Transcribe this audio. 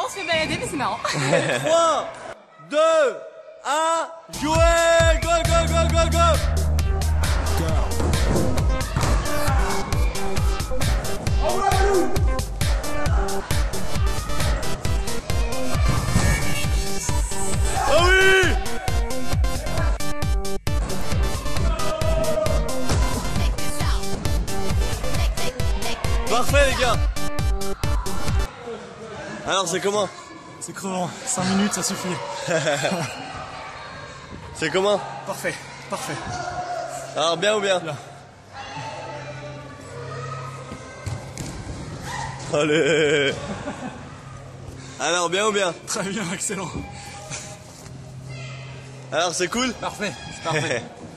se fait balader, mais c'est marrant. 3, 2, 1, jouez! Go, go, go, go, go! Ah oui! Parfait les gars. Alors c'est comment? C'est crevant, 5 minutes ça suffit. C'est comment? Parfait, parfait. Alors bien ou bien? Bien. Allez. Alors bien ou bien? Très bien, excellent. Alors c'est cool? Parfait, c'est parfait.